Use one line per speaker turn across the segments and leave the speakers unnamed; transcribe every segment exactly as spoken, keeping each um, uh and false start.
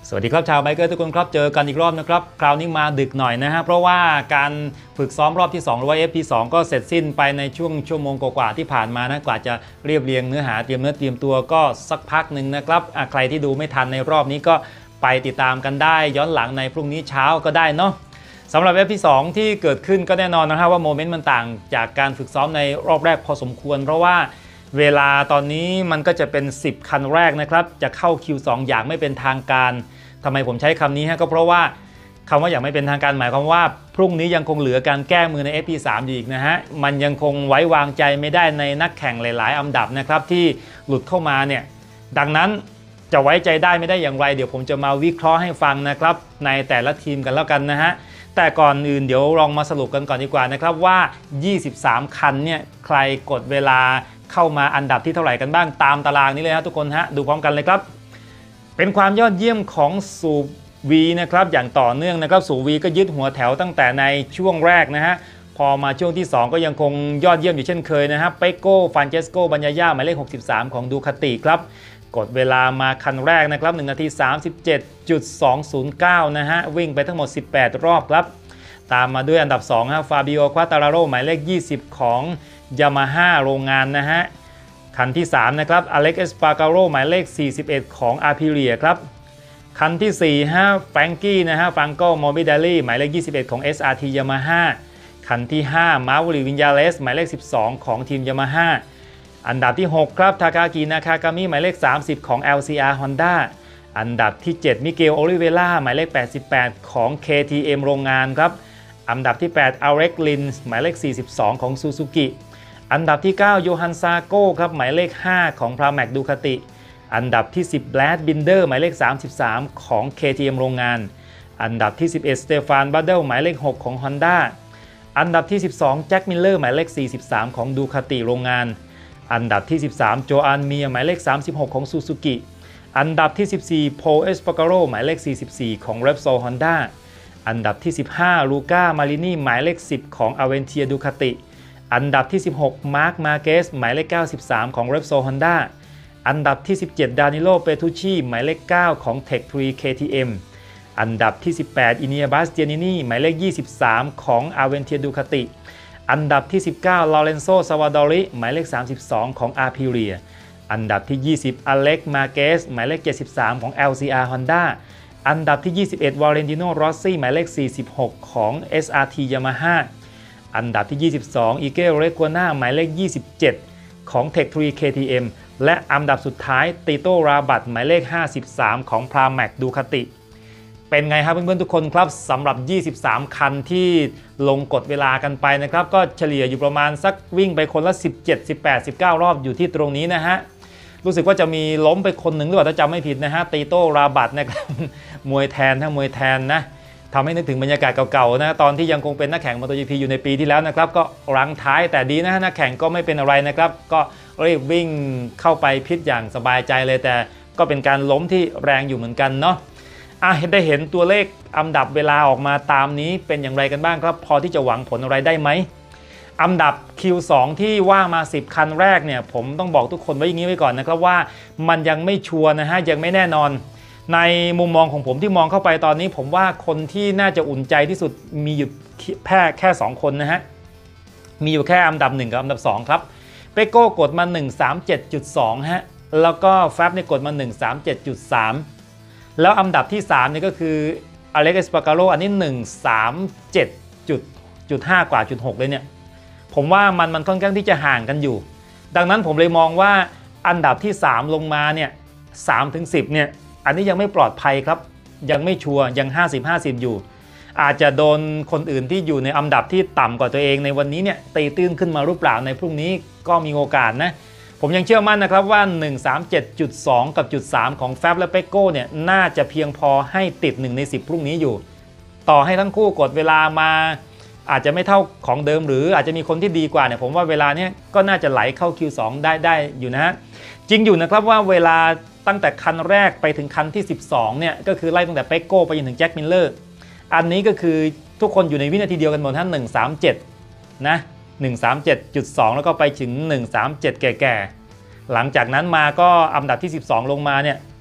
สวัสดีครับชาวไบเกอร์ทุกคนครับเจอกันอีกรอบนะครับคราวนี้มาดึกหน่อยนะฮะเพราะว่าการฝึกซ้อมรอบที่สองหรือว่า เอฟ พี สอง ก็เสร็จสิ้นไปในช่วงชั่วโมงกว่าๆที่ผ่านมานะกว่าจะเรียบเรียงเนื้อหาเตรียมเนื้อเตรียมตัวก็สักพักหนึ่งนะครับใครที่ดูไม่ทันในรอบนี้ก็ไปติดตามกันได้ย้อนหลังในพรุ่งนี้เช้าก็ได้เนาะสำหรับ เอฟ พี สอง ที่เกิดขึ้นก็แน่นอนนะครับว่าโมเมนต์มันต่างจากการฝึกซ้อมในรอบแรกพอสมควรเพราะว่าเวลาตอนนี้มันก็จะเป็นสิบคันแรกนะครับจะเข้า คิว สอง อย่างไม่เป็นทางการทำไมผมใช้คำนี้ฮะก็เพราะว่าคำว่าอย่างไม่เป็นทางการหมายความว่าพรุ่งนี้ยังคงเหลือการแก้มือใน เอฟ พี สาม อยู่อีกนะฮะมันยังคงไว้วางใจไม่ได้ในนักแข่งหลายๆอันดับนะครับที่หลุดเข้ามาเนี่ยดังนั้นจะไว้ใจได้ไม่ได้อย่างไรเดี๋ยวผมจะมาวิเคราะห์ให้ฟังนะครับในแต่ละทีมกันแล้วกันนะฮะแต่ก่อนอื่นเดี๋ยวลองมาสรุปกันก่อนดีกว่านะครับว่ายี่สิบสามคันเนี่ยใครกดเวลาเข้ามาอันดับที่เท่าไหร่กันบ้างตามตารางนี้เลยฮะทุกคนฮะดูพร้อมกันเลยครับเป็นความยอดเยี่ยมของสูบวีนะครับอย่างต่อเนื่องนะครับสูบวีก็ยึดหัวแถวตั้งแต่ในช่วงแรกนะฮะพอมาช่วงที่สองก็ยังคงยอดเยี่ยมอยู่เช่นเคยนะฮะเปโก้ฟานเจสโกบัญญาย่าหมายเลขหกสิบสามของดูคาติครับกดเวลามาคันแรกนะครับหนึ่งนาที สามสิบเจ็ดจุดสองศูนย์เก้า นะฮะวิ่งไปทั้งหมดสิบแปดรอบครับตามมาด้วยอันดับสองฮะฟาบิโอควาตาราโรหมายเลขยี่สิบของยามาฮ่าโรงงานนะฮะคันที่สามนะครับอเล็กเอสปาการโรหมายเลขสี่สิบเอ็ดของอาพิเลียครับคันที่สี่ฮะแฟรงกี้นะฮะฟรังโกมอร์บิเดลลี่หมายเลขยี่สิบเอ็ดของ เอส อาร์ ที Yamaha คันที่ห้ามาวูริวินยาเลสหมายเลขสิบสองของทีม Yamaha อันดับที่หกครับทากากินาคากามิหมายเลขสามสิบของ แอล ซี อาร์ Honda อันดับที่เจ็ดมิเกลโอลิเวล่าหมายเลขแปดสิบแปดของ เค ที เอ็ม โรงงานครับอันดับที่แปดอเล็กลินหมายเลขสี่สิบสองของซูซูกิอันดับที่เก้าโยฮันซาโก้ครับหมายเลขห้าของพราแมกดูคาติอันดับที่สิบแบรดบินเดอร์หมายเลขสามสิบสามของ เค ที เอ็ม โรงงานอันดับที่สิบเอ็ดสเตฟานบัดเดิลหมายเลขหกของ Honda อันดับที่สิบสองแจ็คมิลเลอร์หมายเลขสี่สิบสามของดูคาติโรงงานอันดับที่สิบสามโจอันเมียหมายเลขสามสิบหกของซูซูกิอันดับที่สิบสี่โพเอสปาการโรหมายเลขสี่สิบสี่ของ Repsol Honda อันดับที่สิบห้าลูก้ามารินีหมายเลขสิบของ Aventia ดูคาติอันดับที่สิบหกมาร์คมาเกสหมายเลขเก้าสิบสามของ Repsol Honda อันดับที่สิบเจ็ดดานิโลเปตูชีหมายเลขเก้าของ Tech ทรี เค ที เอ็ม อันดับที่สิบแปดอิเนียบัสเจนินีหมายเลขยี่สิบสามของ Aventia ดูคาติอันดับที่สิบเก้าลอเรนโซซาวาดอริหมายเลขสามสิบสองของ อาพิเลียอันดับที่ยี่สิบอเล็กมาเกสหมายเลขเจ็ดสิบสามของ แอล ซี อาร์ Honda อันดับที่ยี่สิบเอ็ดวาเลนติโนรอสซี่หมายเลขสี่สิบหกของ เอส อาร์ ที Yamaha อันดับที่ยี่สิบสองอีเกลเรกัวนาหมายเลขยี่สิบเจ็ดของ Tech ทรี เค ที เอ็ม และอันดับสุดท้ายติโตราบัตหมายเลขห้าสิบสามของพราแมกดูคาติเป็นไงครับเพื่อนๆทุกคนครับสำหรับยี่สิบสามคันที่ลงกดเวลากันไปนะครับก็เฉลี่ยอยู่ประมาณสักวิ่งไปคนละสิบเจ็ด สิบแปด สิบเก้ารอบอยู่ที่ตรงนี้นะฮะรู้สึกว่าจะมีล้มไปคนหนึ่งหรือเปล่าถ้าจำไม่ผิดนะฮะติโตราบัตนะครับมวยแทนทั้งมวยแทนนะทำให้นึกถึงบรรยากาศเก่าๆนะตอนที่ยังคงเป็นนักแข่ง MotoGP อยู่ในปีที่แล้วนะครับก็รั้งท้ายแต่ดีนะนักแข่งก็ไม่เป็นอะไรนะครับก็รีบวิ่งเข้าไปพิษอย่างสบายใจเลยแต่ก็เป็นการล้มที่แรงอยู่เหมือนกันเนาะอ่ะได้เห็นตัวเลขอันดับเวลาออกมาตามนี้เป็นอย่างไรกันบ้างครับพอที่จะหวังผลอะไรได้ไหมอันดับ คิว สอง ที่ว่างมาสิบคันแรกเนี่ยผมต้องบอกทุกคนไว้อย่างนี้ไว้ก่อนนะครับว่ามันยังไม่ชัวร์นะฮะยังไม่แน่นอนในมุมมองของผมที่มองเข้าไปตอนนี้ผมว่าคนที่น่าจะอุ่นใจที่สุดมีอยู่แค่แค่สองคนนะฮะมีอยู่แค่อันดับหนึ่งกับอันดับสองครับเปโก้กดมา หนึ่งสามเจ็ดจุดสอง ฮะแล้วก็แฟบเนี่ยกดมา หนึ่งสามเจ็ดจุดสาม แล้วอันดับที่สามนี่ก็คืออเล็กซ์ปาการโรอันนี้หนึ่งสามเจ็ดจุดห้ากว่าจุดหกเลยเนี่ยผมว่ามันมันค่อนข้างที่จะห่างกันอยู่ดังนั้นผมเลยมองว่าอันดับที่สามลงมาเนี่ยสามถึงสิบเนี่ยอันนี้ยังไม่ปลอดภัยครับยังไม่ชัวร์ยังห้าสิบ ห้าสิบอยู่อาจจะโดนคนอื่นที่อยู่ในอันดับที่ต่ำกว่าตัวเองในวันนี้เนี่ยตีตื้นขึ้นมาหรือเปล่าในพรุ่งนี้ก็มีโอกาสนะผมยังเชื่อมั่นนะครับว่า หนึ่งสามเจ็ดจุดสอง กับจุดสามของแฟบและเปโก้เนี่ยน่าจะเพียงพอให้ติดหนึ่งในสิบพรุ่งนี้อยู่ต่อให้ทั้งคู่กดเวลามาอาจจะไม่เท่าของเดิมหรืออาจจะมีคนที่ดีกว่าเนี่ยผมว่าเวลาเนี้ยก็น่าจะไหลเข้า คิว สอง ได้ได้อยู่นะฮะจริงอยู่นะครับว่าเวลาตั้งแต่คันแรกไปถึงคันที่สิบสองเนี่ยก็คือไล่ตั้งแต่เปโก้ไปจนถึงแจ็คมิลเลอร์อันนี้ก็คือทุกคนอยู่ในวินาทีเดียวกันหมดทั้งหนึ่งสามเจ็ดนะหนึ่งสามเจ็ดจุดสองแล้วก็ไปถึงหนึ่งสามเจ็ดแก่ๆหลังจากนั้นมาก็อันดับที่สิบสองลงมาเนี่ย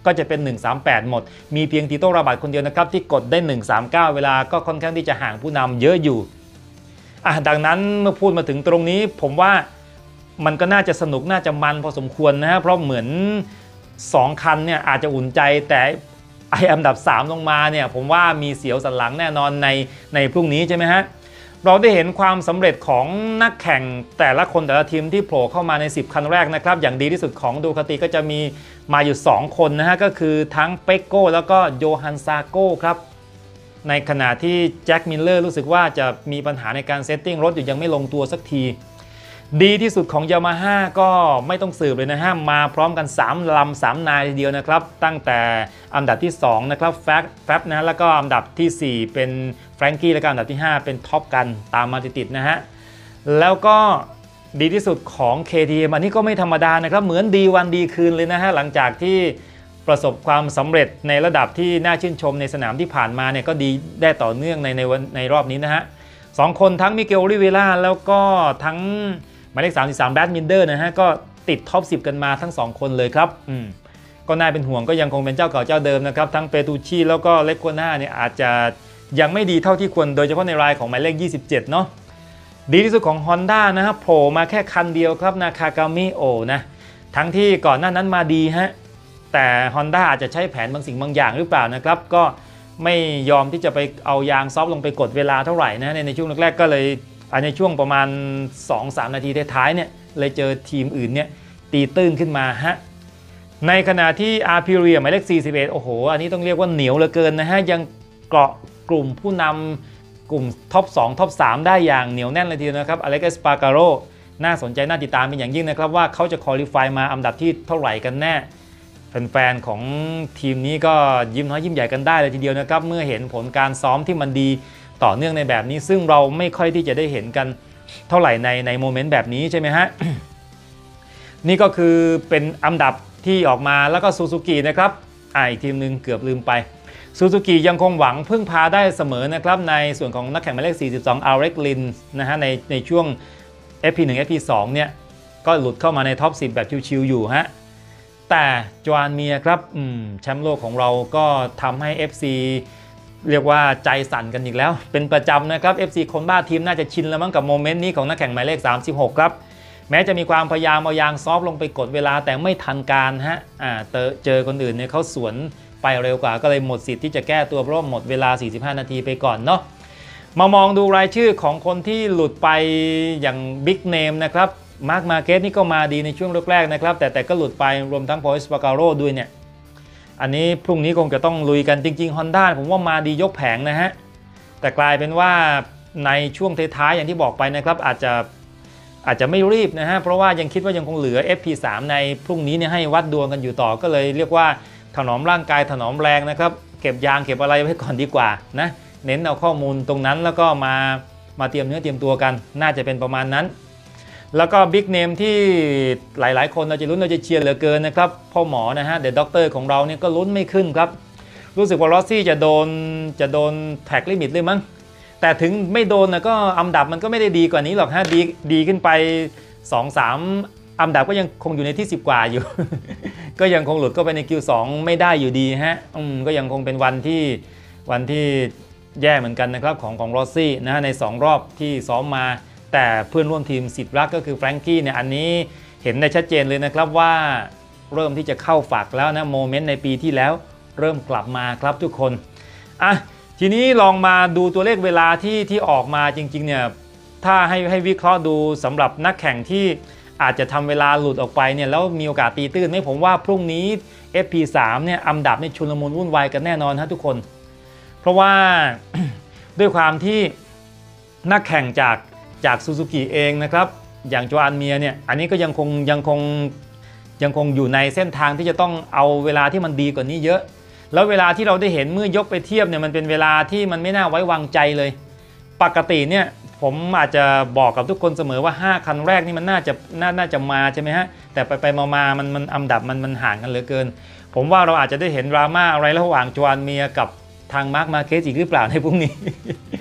ก็จะเป็นหนึ่งสามแปดหมดมีเพียงติโต้ราบัตคนเดียวนะครับที่กดได้หนึ่งสามเก้าเวลาก็ค่อนข้างที่จะห่างผู้นำเยอะอยู่อ่ะดังนั้นเมื่อพูดมาถึงตรงนี้ผมว่ามันก็น่าจะสนุกน่าจะมันพอสมควรนะฮะเพราะเหมือนสองคันเนี่ยอาจจะอุ่นใจแต่ไออันดับสามลงมาเนี่ยผมว่ามีเสียวสันหลังแน่นอนในในพรุ่งนี้ใช่ไหมฮะเราได้เห็นความสำเร็จของนักแข่งแต่ละคนแต่ละทีมที่โผล่เข้ามาในสิบคันแรกนะครับอย่างดีที่สุดของดูคาติก็จะมีมาอยู่สองคนนะฮะก็คือทั้งเปกโก้แล้วก็โยฮันซาโก้ครับในขณะที่แจ็คมิลเลอร์รู้สึกว่าจะมีปัญหาในการเซตติ้งรถอยู่ยังไม่ลงตัวสักทีดีที่สุดของ Yamaha ก็ไม่ต้องสืบเลยนะฮะมาพร้อมกันสามลำสามนายทีเดียวนะครับตั้งแต่อันดับที่สองนะครับแฟบแฟบนะแล้วก็อันดับที่สี่เป็นแฟรงกี้แล้วก็อันดับที่ห้าเป็นท็อปกันตามมาติดๆนะฮะแล้วก็ดีที่สุดของ เค ที เอ็ม อันนี้ก็ไม่ธรรมดานะครับเหมือนดีวันดีคืนเลยนะฮะหลังจากที่ประสบความสำเร็จในระดับที่น่าชื่นชมในสนามที่ผ่านมาเนี่ยก็ดีได้ต่อเนื่องในในวันในรอบนี้นะฮะสองคนทั้งมิเกล โอลิเวล่าแล้วก็ทั้งหมายเลขสามสิบสามแบดมินเดอร์นะฮะก็ติดท็อปสิบกันมาทั้งสองคนเลยครับอืมก็น่าเป็นห่วงก็ยังคงเป็นเจ้าเก่าเจ้าเดิมนะครับทั้งเปตูชีแล้วก็เลโกน่าเนี่ยอาจจะยังไม่ดีเท่าที่ควรโดยเฉพาะในรายของหมายเลขยี่สิบเจ็ดเนาะดีที่สุดของ Honda นะครับโผล่มาแค่คันเดียวครับนาคากามิโอนะทั้งที่ก่อนหน้านั้นมาดีฮะแต่ Honda อาจจะใช้แผนบางสิ่งบางอย่างหรือเปล่านะครับก็ไม่ยอมที่จะไปเอายางซอฟต์ลงไปกดเวลาเท่าไหร่นะในในช่วงแรกๆก็เลยในช่วงประมาณ สองถึงสาม นาทีท้ายๆเนี่ยเลยเจอทีมอื่นเนี่ยตีตื้นขึ้นมาฮะในขณะที่อาร์พิเรียหมายเลขสี่สิบเอ็ดโอ้โหอันนี้ต้องเรียกว่าเหนียวเหลือเกินนะฮะยังเกาะกลุ่มผู้นำกลุ่มท็อปสองท็อปสามได้อย่างเหนียวแน่นเลยทีเดียวนะครับอเล็กซ์ สปาการโรน่าสนใจน่าติดตามเป็นอย่างยิ่งนะครับว่าเขาจะคอลิฟายมาอันดับที่เท่าไหร่กันแน่แฟนๆของทีมนี้ก็ยิ้มน้อยยิ้มใหญ่กันได้เลยทีเดียวนะครับเมื่อเห็นผลการซ้อมที่มันดีต่อเนื่องในแบบนี้ซึ่งเราไม่ค่อยที่จะได้เห็นกันเท่าไหร่ในในโมเมนต์แบบนี้ใช่ไหมฮะ นี่ก็คือเป็นอันดับที่ออกมาแล้วก็ซูซูกินะครับอ่าอีกทีมหนึ่งเกือบลืมไปซูซูกิยังคงหวังพึ่งพาได้เสมอนะครับในส่วนของนักแข่งหมายเลขสี่สิบสองอาร์เร็กลินนะฮะในในช่วง เอฟ พี หนึ่ง เอฟ พี สองเนี่ยก็หลุดเข้ามาในท็อปสิบแบบชิวๆอยู่ฮะแต่จวานเมียครับแชมป์โลกของเราก็ทำให้ เอฟ ซี เรียกว่าใจสั่นกันอีกแล้วเป็นประจำนะครับ เอฟ ซี คนบ้าทีมน่าจะชินแล้วมั้งกับโมเมนต์นี้ของนักแข่งหมายเลขสามสิบหกครับแม้จะมีความพยายามเอายางซอฟลงไปกดเวลาแต่ไม่ทันการฮะอ่าเจอคนอื่นเนี่ยเขาสวนไปเร็วกว่าก็เลยหมดสิทธิ์ที่จะแก้ตัวเพราะหมดเวลาสี่สิบห้านาทีไปก่อนเนาะมามองดูรายชื่อของคนที่หลุดไปอย่างบิ๊กเนมนะครับมาร์คมาร์เก็ตนี่ก็มาดีในช่วงแรกๆนะครับแต่แต่ก็หลุดไปรวมทั้งพอล สปาการโรด้วยเนี่ยอันนี้พรุ่งนี้คงจะต้องลุยกันจริงๆ Honda ผมว่ามาดียกแผงนะฮะแต่กลายเป็นว่าในช่วงท้ายๆอย่างที่บอกไปนะครับอาจจะอาจจะไม่รีบนะฮะเพราะว่ายังคิดว่ายังคงเหลือ เอฟ พี สาม ในพรุ่งนี้เนี่ยให้วัดดวงกันอยู่ต่อก็เลยเรียกว่าถนอมร่างกายถนอมแรงนะครับเก็บยางเก็บอะไรไว้ก่อนดีกว่านะเน้นเอาข้อมูลตรงนั้นแล้วก็มามาเตรียมเนื้อเตรียมตัวกันน่าจะเป็นประมาณนั้นแล้วก็บิ๊กเนมที่หลายๆคนเราจะลุ้นเราจะเชียร์เหลือเกินนะครับพ่อหมอนะฮะเดอะด็อกเตอร์ของเราเนี่ยก็ลุ้นไม่ขึ้นครับรู้สึกว่ารอสซี่จะโดนจะโดนแท็กลิมิตเลยมั้งแต่ถึงไม่โดนนะก็อันดับมันก็ไม่ได้ดีกว่านี้หรอกฮะดีดีขึ้นไป สองถึงสาม อันดับก็ยังคงอยู่ในที่สิบกว่าอยู่ ก็ยังคงหลุดเข้าไปใน คิว สอง ไม่ได้อยู่ดีฮะอืมก็ยังคงเป็นวันที่วันที่แย่เหมือนกันนะครับของของรอสซี่นะฮะในสองรอบที่ซ้อมมาแต่เพื่อนร่วมทีมสิทธิ์รักก็คือแฟรงกี้เนี่ยอันนี้เห็นได้ชัดเจนเลยนะครับว่าเริ่มที่จะเข้าฝักแล้วนะโมเมนต์ในปีที่แล้วเริ่มกลับมาครับทุกคนอ่ะทีนี้ลองมาดูตัวเลขเวลาที่ที่ออกมาจริงๆเนี่ยถ้าให้ให้วิเคราะห์ดูสำหรับนักแข่งที่อาจจะทำเวลาหลุดออกไปเนี่ยแล้วมีโอกาสตีตื้นไหมผมว่าพรุ่งนี้ เอฟ พี สาม เนี่ยอันดับในชุลมุนวุ่นวายกันแน่นอนฮะทุกคนเพราะว่า ด้วยความที่นักแข่งจากจากซูซูกิเองนะครับอย่างโจอันเมียเนี่ยอันนี้ก็ยังคงยังคงยังคงอยู่ในเส้นทางที่จะต้องเอาเวลาที่มันดีกว่านี้เยอะแล้วเวลาที่เราได้เห็นเมื่อยกไปเทียบเนี่ยมันเป็นเวลาที่มันไม่น่าไว้วางใจเลยปกติเนี่ยผมอาจจะบอกกับทุกคนเสมอว่าห้าคันแรกนี่มันน่าจะน่าน่าจะมาใช่ไหมฮะแต่ไปไปมามามันมันอันดับมันมันห่างกันเหลือเกินผมว่าเราอาจจะได้เห็นดราม่าอะไรระหว่างโจอันเมียกับทางมาร์คมาร์เก็ตอีกหรือเปล่าในพรุ่งนี้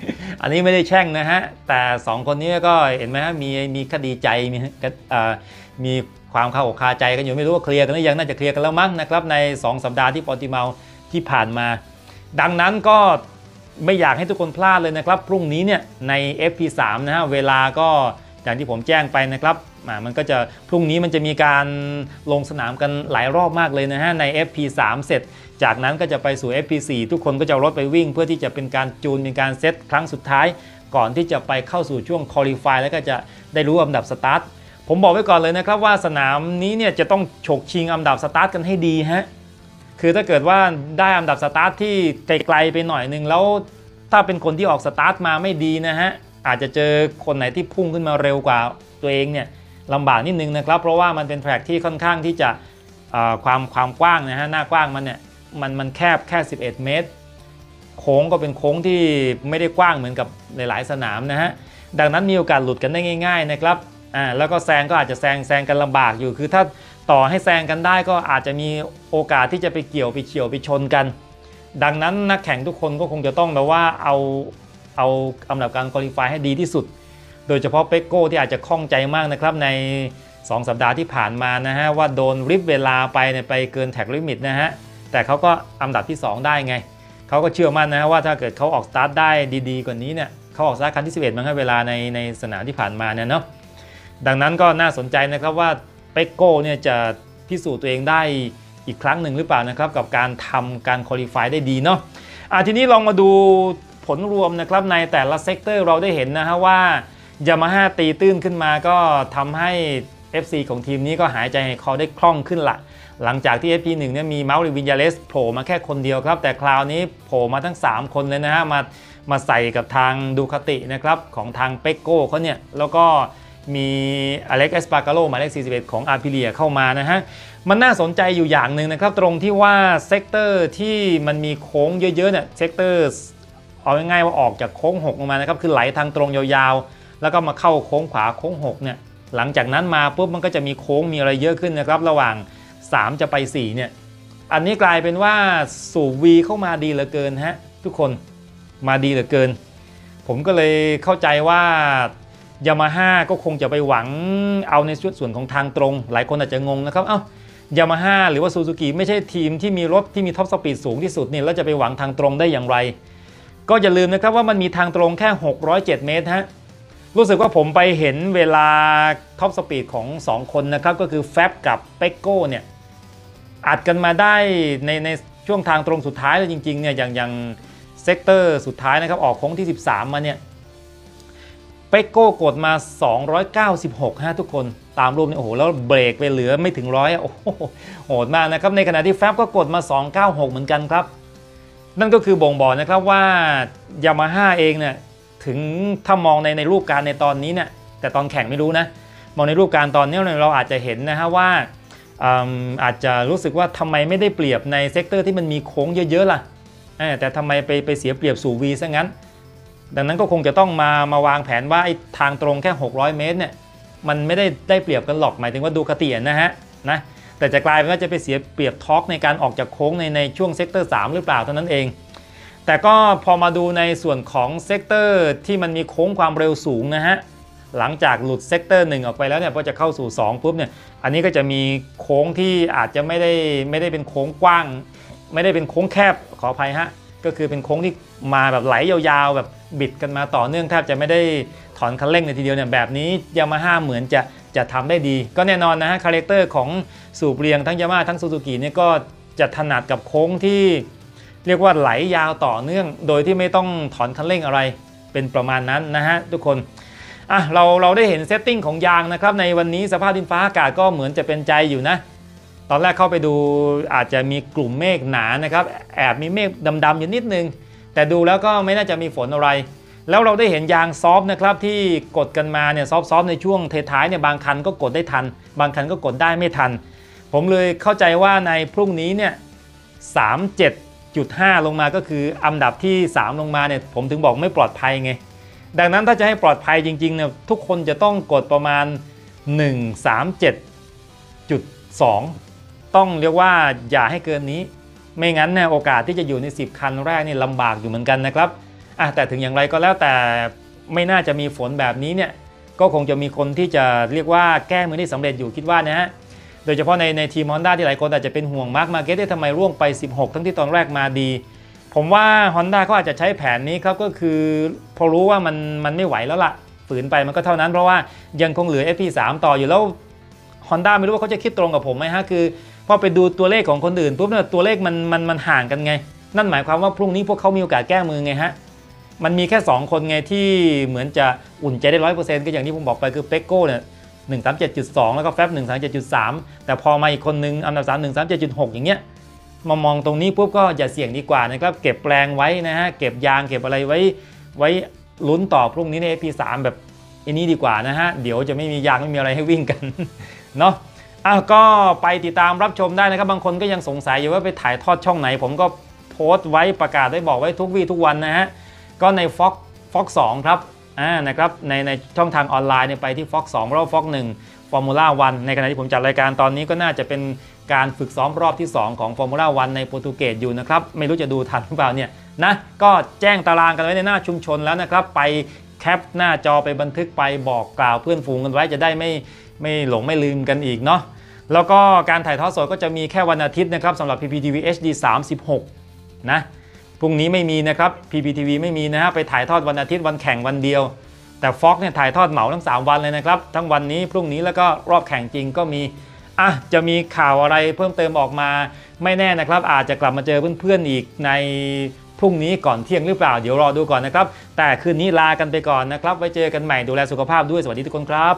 อันนี้ไม่ได้แช่งนะฮะแต่สองคนนี้ก็เห็นไหมฮะมีมีคดีใจมีมีความคาอกคาใจกันอยู่ไม่รู้ว่าเคลียร์กันหรือยังน่าจะเคลียร์กันแล้วมั้งนะครับในสองสัปดาห์ที่ปอร์ติเมาที่ผ่านมาดังนั้นก็ไม่อยากให้ทุกคนพลาดเลยนะครับพรุ่งนี้เนี่ยใน เอฟ พี สาม นะฮะเวลาก็อย่างที่ผมแจ้งไปนะครับมันก็จะพรุ่งนี้มันจะมีการลงสนามกันหลายรอบมากเลยนะฮะใน เอฟ พี สาม เสร็จจากนั้นก็จะไปสู่ เอฟ พี สี่ ทุกคนก็จะรถไปวิ่งเพื่อที่จะเป็นการจูนเป็นการเซตครั้งสุดท้ายก่อนที่จะไปเข้าสู่ช่วงคอลิฟายแล้วก็จะได้รู้อันดับสตาร์ทผมบอกไว้ก่อนเลยนะครับว่าสนามนี้เนี่ยจะต้องฉกชิงอันดับสตาร์ทกันให้ดีฮะคือถ้าเกิดว่าได้อันดับสตาร์ทที่ไกลๆไปหน่อยนึงแล้วถ้าเป็นคนที่ออกสตาร์ทมาไม่ดีนะฮะอาจจะเจอคนไหนที่พุ่งขึ้นมาเร็วกว่าตัวเองเนี่ยลำบากนิดนึงนะครับเพราะว่ามันเป็นแทร็กที่ค่อนข้างที่จะความความกว้างนะฮะหน้ากว้างมันเนี่ยมันมันแคบแค่สิบเอ็ดเมตรโค้งก็เป็นโค้งที่ไม่ได้กว้างเหมือนกับหลายๆสนามนะฮะดังนั้นมีโอกาสหลุดกันได้ง่ายๆนะครับอ่าแล้วก็แซงก็อาจจะแซงแซงกันลำบากอยู่คือถ้าต่อให้แซงกันได้ก็อาจจะมีโอกาสที่จะไปเกี่ยวไปเฉียวไปชนกันดังนั้นนักแข่งทุกคนก็คงจะต้องแบบว่าเอาเอาอันดับการควอลิฟายให้ดีที่สุดโดยเฉพาะเปโก้ที่อาจจะข้องใจมากนะครับในสองสัปดาห์ที่ผ่านมานะฮะว่าโดนริบเวลาไปเนี่ยไปเกินแท็กลิมิตนะฮะแต่เขาก็อันดับที่สองได้ไงเขาก็เชื่อมั่นนะฮะว่าถ้าเกิดเขาออกสตาร์ทได้ดีๆกว่านี้เนี่ยเขาออกสตาร์ทคันที่สิบเอ็ดมั้งครับเวลาในในสนามที่ผ่านมาเนี่ยเนาะดังนั้นก็น่าสนใจนะครับว่าเปโก้เนี่ยจะพิสูจน์ตัวเองได้อีกครั้งหนึ่งหรือเปล่านะครับกับการทำการควอลิฟายได้ดีเนาะอ่ะทีนี้ลองมาดูผลรวมนะครับในแต่ละเซกเตอร์เราได้เห็นนะฮะว่ายามาฮ่าตีตื้นขึ้นมาก็ทำให้ เอฟ ซี ของทีมนี้ก็หายใจให้คอได้คล่องขึ้นละหลังจากที่ เอฟ พี หนึ่ง เนี่ยมีเมาส์วินยาเลสโผล่มาแค่คนเดียวครับแต่คราวนี้โผล่มาทั้งสามคนเลยนะฮะมามาใส่กับทางดูคาตินะครับของทางเปโก้เขาเนี่ยแล้วก็มีอเล็กซ์ เอสปาการโลหมายเลขสี่สิบเอ็ดของอาร์พิเลียเข้ามานะฮะมันน่าสนใจอยู่อย่างหนึ่งนะครับตรงที่ว่าเซกเตอร์ที่มันมีโค้งเยอะๆเนี่ยเซกเตอร์เอาง่ายๆว่าออกจากโค้งหกลงมานะครับคือไหลทางตรงยาวๆแล้วก็มาเข้าโค้งขวาโค้งหกเนี่ยหลังจากนั้นมาปุ๊บมันก็จะมีโค้งมีอะไรเยอะขึ้นนะครับระหว่างสามจะไปสี่เนี่ยอันนี้กลายเป็นว่าสู่ V เข้ามาดีเหลือเกินฮะทุกคนมาดีเหลือเกินผมก็เลยเข้าใจว่ายามาฮ่าก็คงจะไปหวังเอาในส่วนของทางตรงหลายคนอาจจะงงนะครับเอ้ายามาฮ่าหรือว่าซูซูกิไม่ใช่ทีมที่มีรถที่มีท็อปสปีดสูงที่สุดนี่แล้วจะไปหวังทางตรงได้อย่างไรก็อย่าลืมนะครับว่ามันมีทางตรงแค่หกร้อยเจ็ดเมตรฮะรู้สึกว่าผมไปเห็นเวลาท็อปสปีดของสองคนนะครับก็คือแฟบกับเปโก้เนี่ยอัดกันมาได้ในในช่วงทางตรงสุดท้ายเลยจริงๆเนี่ยอย่างอย่างเซกเตอร์สุดท้ายนะครับออกโค้งที่สิบสามมาเนี่ยเปโก้กดมาสองร้อยเก้าสิบหกฮะทุกคนตามรูปนี่โอ้โหแล้วเบรกไปเหลือไม่ถึงร้อยโอ้โหโหดมากนะครับในขณะที่แฟบก็กดมาสองร้อยเก้าสิบหกเหมือนกันครับนั่นก็คือบ่งบอกนะครับว่ายามาฮ่าเองเนี่ยถึงถ้ามองในในรูปการในตอนนี้เนี่ยแต่ตอนแข่งไม่รู้นะมองในรูปการตอนนี้เราอาจจะเห็นนะฮะว่าอาจจะรู้สึกว่าทำไมไม่ได้เปรียบในเซกเตอร์ที่มันมีโค้งเยอะๆล่ะแต่ทำไมไปไปเสียเปรียบสู่ V ซะงั้นดังนั้นก็คงจะต้องมามาวางแผนว่าไอ้ทางตรงแค่หกร้อยเมตรเนี่ยมันไม่ได้ได้เปรียบกันหรอกหมายถึงว่าดูคาตินะฮะนะแต่จะกลายเป็นว่าจะไปเสียเปรียบทอร์กในการออกจากโค้งในในช่วงเซกเตอร์สามหรือเปล่าเท่านั้นเองแต่ก็พอมาดูในส่วนของเซกเตอร์ที่มันมีโค้งความเร็วสูงนะฮะหลังจากหลุดเซกเตอร์หนึ่งออกไปแล้วเนี่ยพอจะเข้าสู่สองปุ๊บเนี่ยอันนี้ก็จะมีโค้งที่อาจจะไม่ได้ไม่ได้เป็นโค้งกว้างไม่ได้เป็นโค้งแคบขออภัยฮะก็คือเป็นโค้งที่มาแบบไหลยาวๆแบบบิดกันมาต่อเนื่องแทบจะไม่ได้ถอนคันเร่งในทีเดียวเนี่ยแบบนี้ยามาฮ่าเหมือนจะจะทำได้ดีก็แน่นอนนะฮะคาแรคเตอร์ของสูบเรียงทั้งยามาฮ่าทั้งซูซูกิเนี่ยก็จะถนัดกับโค้งที่เรียกว่าไหลยาวต่อเนื่องโดยที่ไม่ต้องถอนคันเร่งอะไรเป็นประมาณนั้นนะฮะทุกคนอ่ะเราเราได้เห็นเซตติ้งของยางนะครับในวันนี้สภาพดินฟ้าอากาศก็เหมือนจะเป็นใจอยู่นะตอนแรกเข้าไปดูอาจจะมีกลุ่มเมฆหนานะครับแอบมีเมฆดำๆอยู่นิดนึงแต่ดูแล้วก็ไม่น่าจะมีฝนอะไรแล้วเราได้เห็นยางซอฟต์นะครับที่กดกันมาเนี่ยซอฟต์ๆในช่วงท้ายเนี่ยบางคันก็กดได้ทันบางคันก็กดได้ไม่ทันผมเลยเข้าใจว่าในพรุ่งนี้เนี่ยสามสิบเจ็ดจุดห้า ลงมาก็คืออันดับที่สามลงมาเนี่ยผมถึงบอกไม่ปลอดภัยไงดังนั้นถ้าจะให้ปลอดภัยจริงๆเนี่ยทุกคนจะต้องกดประมาณหนึ่งร้อยสามสิบเจ็ดจุดสอง ต้องเรียกว่าอย่าให้เกินนี้ไม่งั้นเนี่ยโอกาสที่จะอยู่ในสิบคันแรกนี่ลำบากอยู่เหมือนกันนะครับอ่ะแต่ถึงอย่างไรก็แล้วแต่ไม่น่าจะมีฝนแบบนี้เนี่ยก็คงจะมีคนที่จะเรียกว่าแก้มือได้สำเร็จอยู่คิดว่านะฮะโดยเฉพาะในในทีม Honda ที่หลายคนอาจจะเป็นห่วงมาร์คมาร์เก็ตได้ทำไมร่วงไปสิบหกทั้งที่ตอนแรกมาดีผมว่า Honda เขาอาจจะใช้แผนนี้ครับก็คือพอรู้ว่ามันมันไม่ไหวแล้วล่ะฝืนไปมันก็เท่านั้นเพราะว่ายังคงเหลือ เอฟ พี สาม ต่ออยู่แล้ว Honda ไม่รู้ว่าเขาจะคิดตรงกับผมไหมฮะคือพอไปดูตัวเลขของคนอื่นปุ๊บเนี่ยตัวเลขมันมันมันห่างกันไงนั่นหมายความว่าพรุ่งนี้พวกเขามีโอกาสแก้มือไงฮะมันมีแค่สองคนไงที่เหมือนจะอุ่นใจได้ ร้อยเปอร์เซ็นต์ ก็อย่างที่ผมบอกไปคือเปกโก้เนี่ยหนึ่งสามเจ็ดจุดสองแล้วก็แฟบหนึ่งสามเจ็ดจุดสามแต่พอมาอีกคนนึงอันดับสาม หนึ่งสามเจ็ดจุดหกอย่างเงี้ยมามองตรงนี้ปุ๊บก็อย่าเสี่ยงดีกว่านะครับเก็บแปลงไว้นะฮะเก็บยางเก็บอะไรไว้ไว้ลุ้นต่อพรุ่งนี้ใน เอฟ พี สาม แบบอันนี้ดีกว่านะฮะเดี๋ยวจะไม่มียางไม่มีอะไรให้วิ่งกันเนาะอ่ะก็ไปติดตามรับชมได้นะครับบางคนก็ยังสงสัยอยู่ว่าไปถ่ายทอดช่องไหนผมก็โพสต์ไว้ประกาศได้บอกไว้ทุกวี่ทุกวันนะฮะก็ใน Fox Fox สองครับอ่านะครับในในช่องทางออนไลน์เนี่ยไปที่ Fox สองรอบ Fox หนึ่ง Formula วันในขณะที่ผมจัดรายการตอนนี้ก็น่าจะเป็นการฝึกซ้อมรอบที่สองของ Formula วันในโปรตุเกสอยู่นะครับไม่รู้จะดูทันหรือเปล่าเนี่ยนะก็แจ้งตารางกันไว้ในหน้าชุมชนแล้วนะครับไปแคปหน้าจอไปบันทึกไปบอกกล่าวเพื่อนฝูงกันไว้จะได้ไม่ไม่หลงไม่ลืมกันอีกเนาะแล้วก็การถ่ายทอดสดก็จะมีแค่วันอาทิตย์นะครับสำหรับ พี พี ที วี เอช ดี สามสิบหกนะพรุ่งนี้ไม่มีนะครับ พี พี ที วี ไม่มีนะฮะไปถ่ายทอดวันอาทิตย์วันแข่งวันเดียวแต่ Fox เนี่ยถ่ายทอดเหมาทั้งสามวันเลยนะครับทั้งวันนี้พรุ่งนี้แล้วก็รอบแข่งจริงก็มีอ่ะจะมีข่าวอะไรเพิ่มเติมออกมาไม่แน่นะครับอาจจะกลับมาเจอเพื่อนๆอีกในพรุ่งนี้ก่อนเที่ยงหรือเปล่าเดี๋ยวรอดูก่อนนะครับแต่คืนนี้ลากันไปก่อนนะครับไว้เจอกันใหม่ดูแลสุขภาพด้วยสวัสดีทุกคนครับ